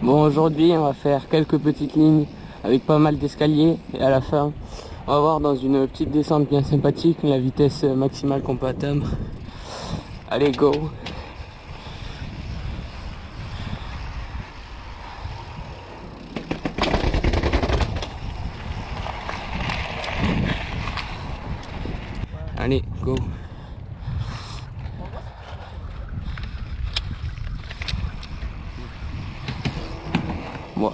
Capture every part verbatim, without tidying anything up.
Bon, aujourd'hui on va faire quelques petites lignes avec pas mal d'escaliers et à la fin on va voir dans une petite descente bien sympathique la vitesse maximale qu'on peut atteindre. Allez, go! Allez, go! Bon.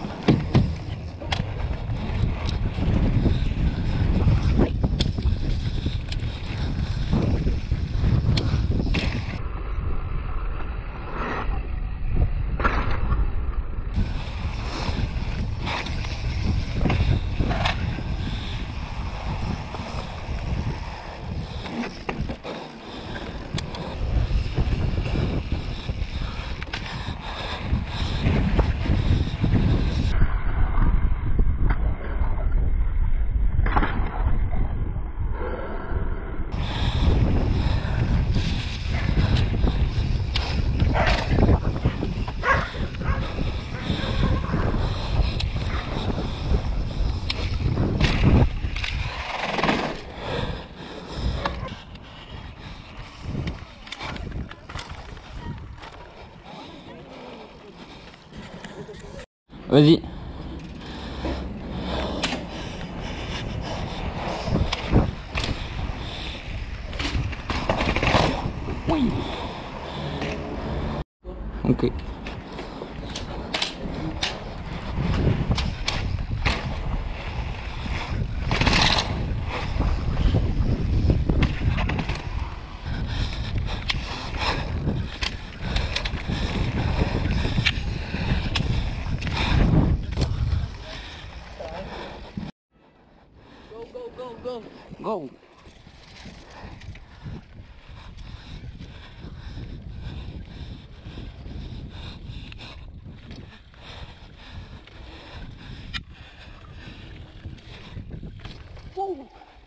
Vas-y. Oui. Ok. Go, go, go! Woo.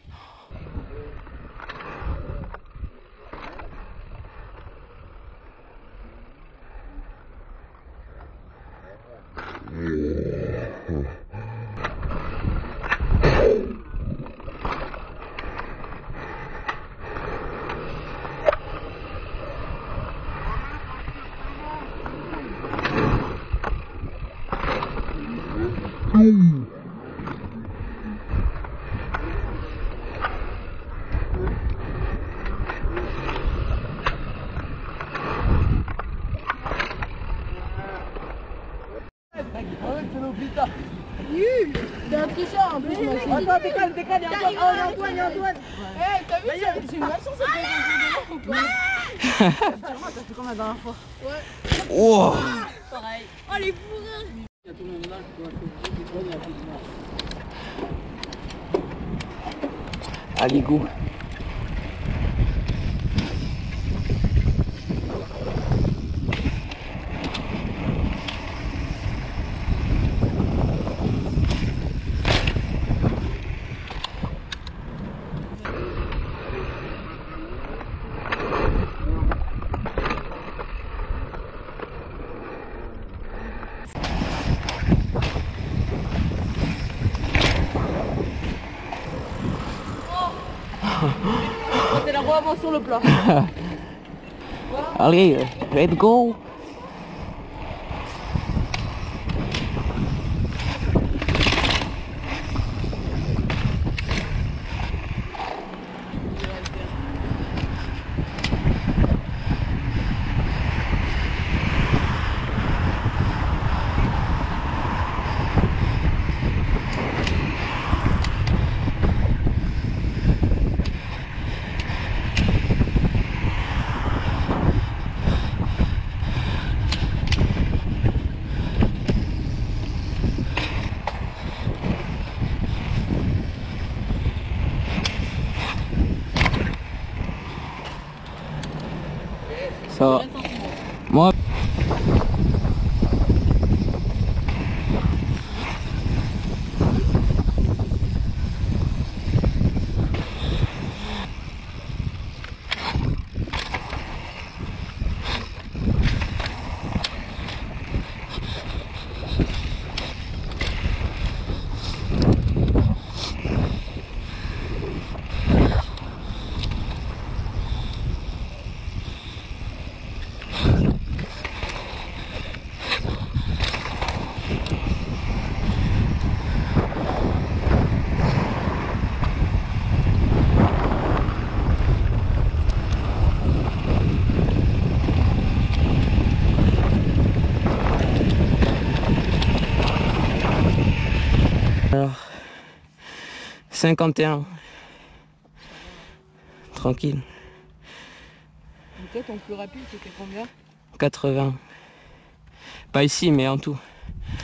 Mm. Nul! T'es un tricheur en plus, moi aussi. Attends, décale, décale, y'a Antoine, oh, y'a Antoine, y'a Antoine. Eh, t'as vu, j'ai une leçon, ça fait un peu de là. T'as fait comme la dernière fois. Ouais. Oh. Pareil. Oh, les bourrins! Allez, go! C'est la roue avant sur le plat. Allez, let's go! Ça, moi. cinquante et un. Tranquille. Et toi, ton plus rapide, c'était combien? quatre-vingts. Pas ici, mais en tout.